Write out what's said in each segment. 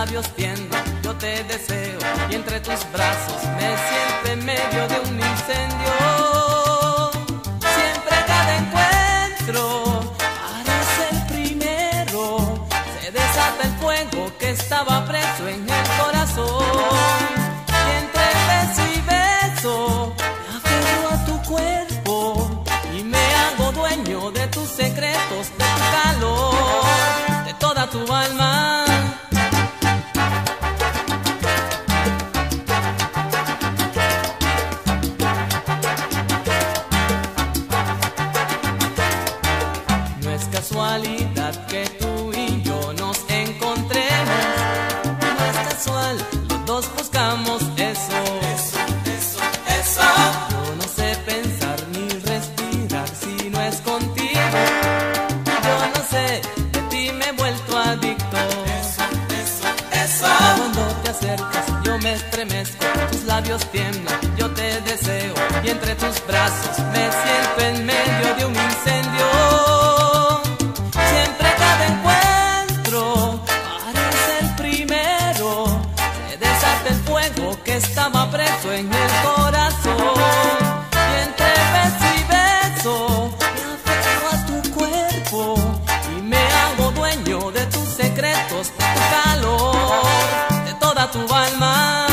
labios tiemblan, yo te deseo y entre tus brazos me siento en medio de un incendio. Siempre cada encuentro parece el primero, se desata el fuego que estaba preso en el corazón. Y entre beso y beso me aferro a tu cuerpo y me hago dueño de tus secretos, de tu calor, de toda tu alma. No es casualidad que tú y yo nos encontremos, no es casual, los dos buscamos eso. Yo no sé pensar ni respirar si no es contigo. Yo no sé, de ti me he vuelto adicto. Cuando te acercas yo me estremezco, tus labios tiemblan, yo te deseo y entre tus brazos me siento en medio de un incendio. Siempre cada encuentro parece el primero, se desata el fuego que estaba preso en el corazón. Y entre beso y beso me aferro a tu cuerpo y me hago dueño de tus secretos, de tu calor, de toda tu alma.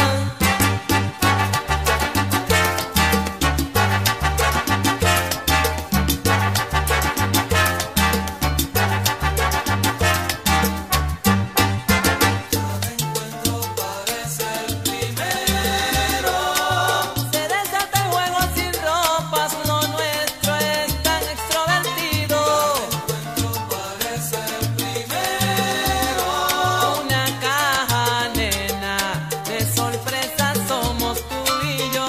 Se desata el juego sin ropas, lo nuestro es tan extrovertido. Una caja, nena, de sorpresas somos tú y yo.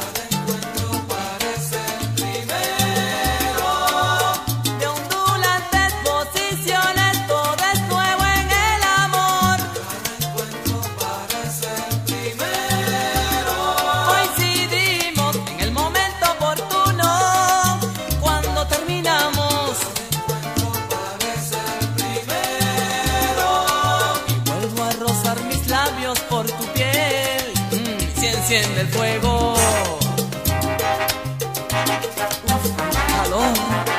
De ondulantes posiciones, todo es nuevo en el amor. Coincidimos en el momento oportuno, cuando terminamos. Y vuelvo a rozar mis labios por tu piel, se enciende el fuego. Calor.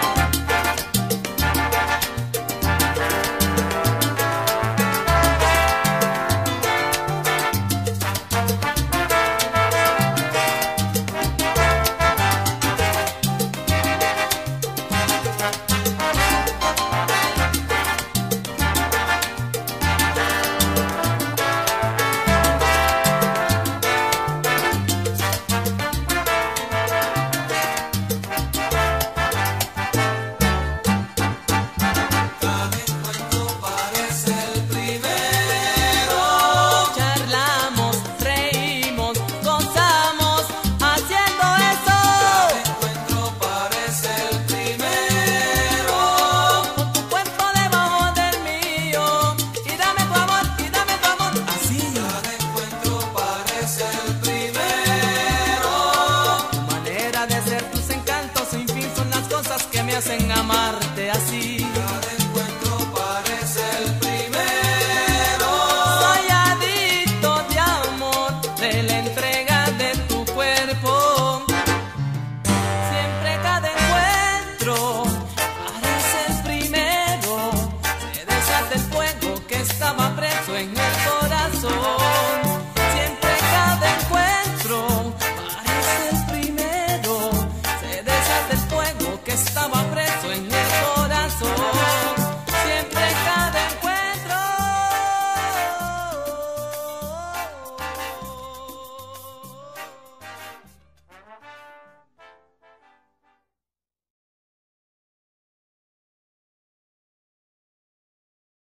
Charlamos, reímos, gozamos haciendo eso. Con tu cuerpo debajo del mío y dame tu amor, así. Tu manera de ser, tus encantos sin fin son las cosas que me hacen amarte así. Soy adicto de amor, de la entrega de tu cuerpo.